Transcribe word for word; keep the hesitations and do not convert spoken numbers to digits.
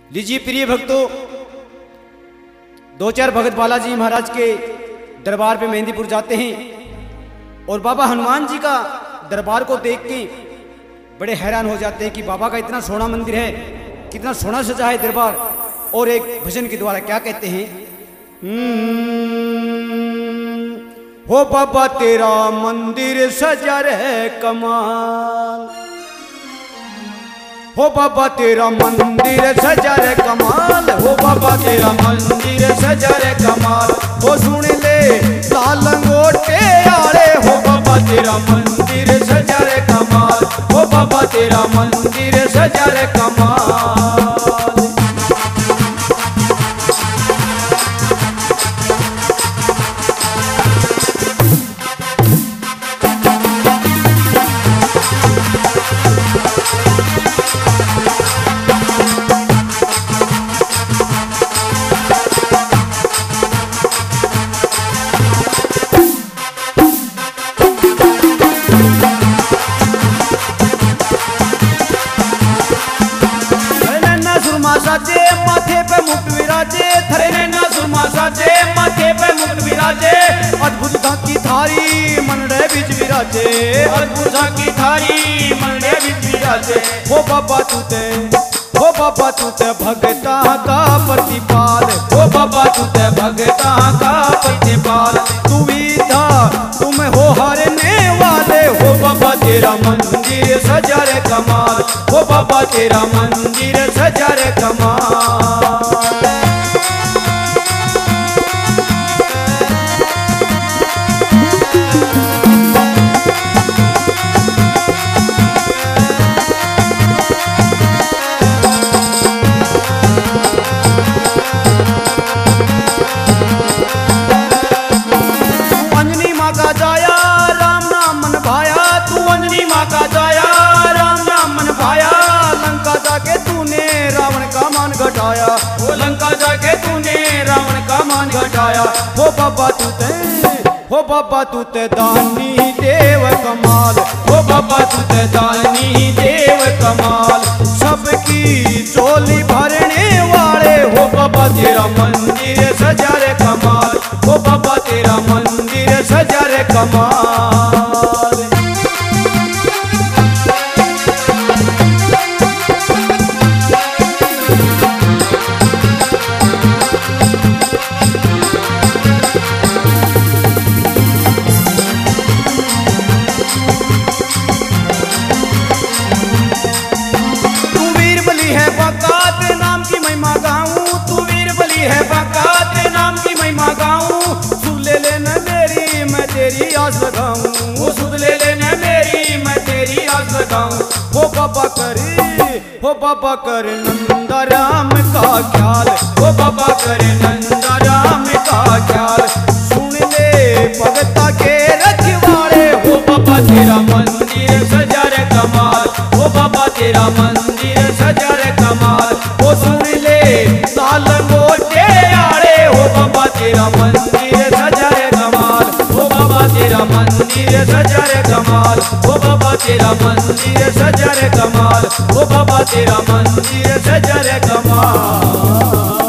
लीजिए प्रिय भक्तों, दो चार भगत बालाजी महाराज के दरबार पे मेहंदीपुर जाते हैं और बाबा हनुमान जी का दरबार को देख के बड़े हैरान हो जाते हैं कि बाबा का इतना सोना मंदिर है, कितना सोना सजा है दरबार। और एक भजन के द्वारा क्या कहते हैं, हो बाबा तेरा मंदिर सजा रे कमाल, हो बाबा तेरा मंदिर सजा रे कमाल, हो बाबा तेरा मंदिर सजा रे कमाल। हो सुन ले लाल लंगोटे आले, हो बाबा तेरा मंदिर सजा रे कमाल, हो बाबा तेरा मंदिर सजा रे कमाल। साजे माथे पे मुकुट विराजे, थरे नैना सुरमा साजे माथे पे मुकुट विराजे। अद्भुत झांकी थारी मनडे बीच विराजे, अद्भुत झांकी थारी मनडे बीच विराजे। हो बाबा तूते, हो बाबा तूते भगता का प्रतिपाल, हो बाबा तूते भगता का प्रतिपाल। तू विधा तुम हो हरने वाले, हो बाबा तेरा मंदिर सजा रे कमाल, हो बाबा तेरा मंदिर सजा रे कमाल। अंजनी माँ का जाया राम नाम मन भाया, तू अंजनी माँ का जाया राम नाम मन भाया। लंका जाके तूने रावण का मान घटाया, वो लंका जाके तूने रावण का मान घटाया। हो बाबा तूते, हो बाबा तूते दानी देव कमाल, हो बाबा तूते दानी देव कमाल। सबकी चोली भरने वाले, हो बाबा तेरा मंदिर सजा रे कमाल, हो बाबा तेरा मंदिर सजा रे कमाल। तेरी आस लगाऊं, वो सुध ले लेना मेरी, मैं तेरी आस लगाऊं। हो बाबा करे, हो बाबा करे नंदा राम का ख्याल, हो बाबा करे नंदा राम का ख्याल। सुन ले भगता के रखवाड़े, हो बाबा तेरा मंदिर सजा रे कमाल, हो बाबा तेरा मंदिर सजा रे कमाल। हो सुन ले लाल लंगोटे आले, हो बाबा तेरा मंदिर सजा रे कमाल, हो बाबा तेरा मंदिर सजा रे कमाल, हो बाबा तेरा मंदिर सजा रे कमाल, हो बाबा तेरा मंदिर सजा रे कमाल।